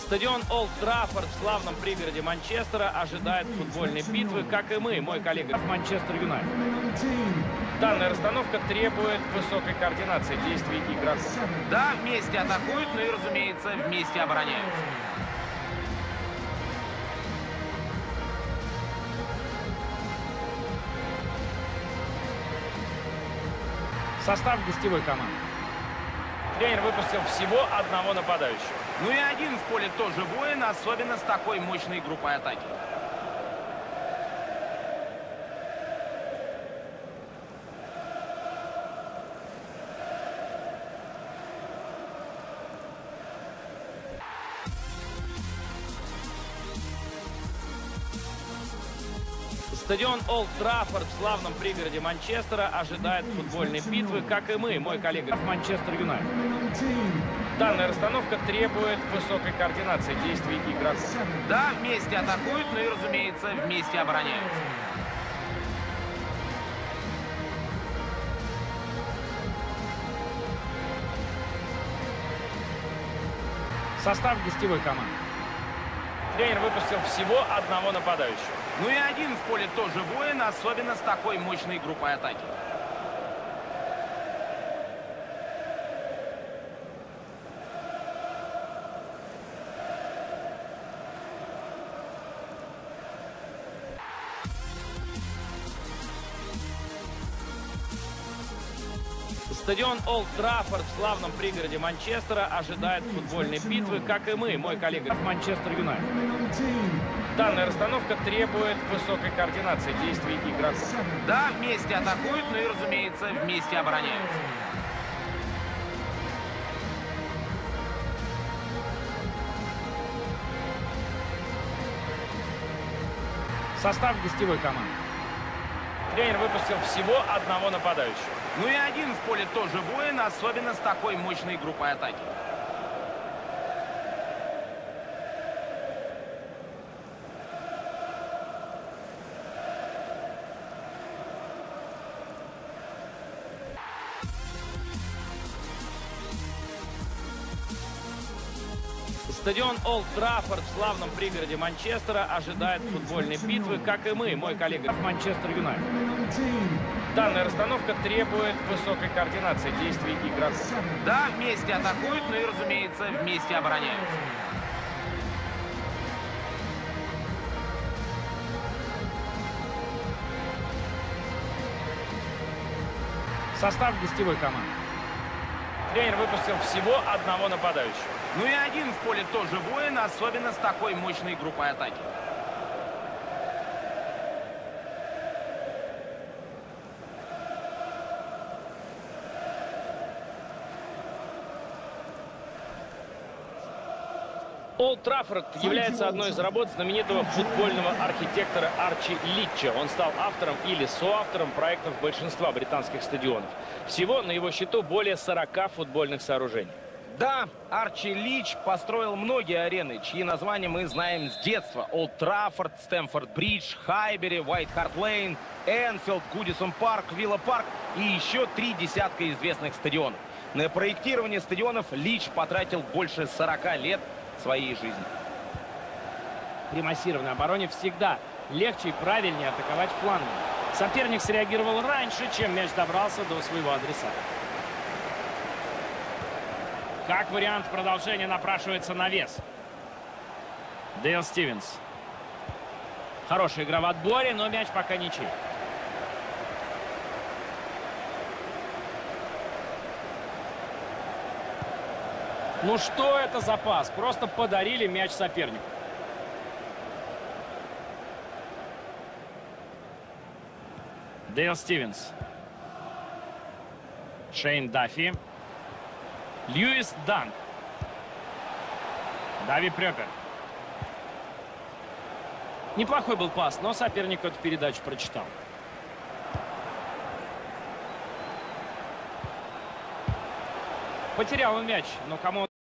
Стадион Олд Траффорд в славном пригороде Манчестера ожидает футбольной битвы, как и мы, мой коллега в Манчестер Юнайтед. Данная расстановка требует высокой координации действий игроков. Да, вместе атакуют, но и, разумеется, вместе обороняются. Состав гостевой команды. Тренер выпустил всего одного нападающего. Ну и один в поле тоже воин, особенно с такой мощной группой атаки. Стадион Олд Траффорд в славном пригороде Манчестера ожидает футбольной битвы, как и мы, мой коллега в Манчестер Юнайтед. Данная расстановка требует высокой координации действий игроков. Да, вместе атакуют, но и, разумеется, вместе обороняются. Состав гостевой команды. Тренер выпустил всего одного нападающего. Ну и один в поле тоже воин, особенно с такой мощной группой атаки. Стадион Олд Траффорд в славном пригороде Манчестера ожидает футбольной битвы, как и мы, мой коллега в Манчестер Юнайтед. Данная расстановка требует высокой координации действий игроков. Да, вместе атакуют, но и, разумеется, вместе обороняются. Состав гостевой команды. Тренер выпустил всего одного нападающего. Ну и один в поле тоже воин, особенно с такой мощной группой атаки. Стадион Олд Траффорд в славном пригороде Манчестера ожидает футбольной битвы, как и мы, мой коллега в Манчестер Юнайтед. Данная расстановка требует высокой координации действий игроков. Да, вместе атакуют, но и, разумеется, вместе обороняются. Состав гостевой команды. Тренер выпустил всего одного нападающего. Ну и один в поле тоже воин, особенно с такой мощной группой атаки. Олд Траффорд является одной из работ знаменитого футбольного архитектора Арчи Лича. Он стал автором или соавтором проектов большинства британских стадионов. Всего на его счету более 40 футбольных сооружений. Да, Арчи Лич построил многие арены, чьи названия мы знаем с детства. Олд Траффорд, Стэмфорд Бридж, Хайбери, Уайт Харт Лейн, Энфилд, Гудисон Парк, Вилла Парк и еще 3 десятка известных стадионов. На проектирование стадионов Лич потратил больше 40 лет своей жизни. При массированной обороне всегда легче и правильнее атаковать флангом. Соперник среагировал раньше, чем мяч добрался до своего адресата. Как вариант продолжения напрашивается навес. Дейл Стивенс. Хорошая игра в отборе, но мяч пока ничей. Ну что это за пас? Просто подарили мяч сопернику. Дейл Стивенс. Шейн Даффи. Льюис Данк. Дави Прёпер. Неплохой был пас, но соперник эту передачу прочитал. Потерял он мяч, но кому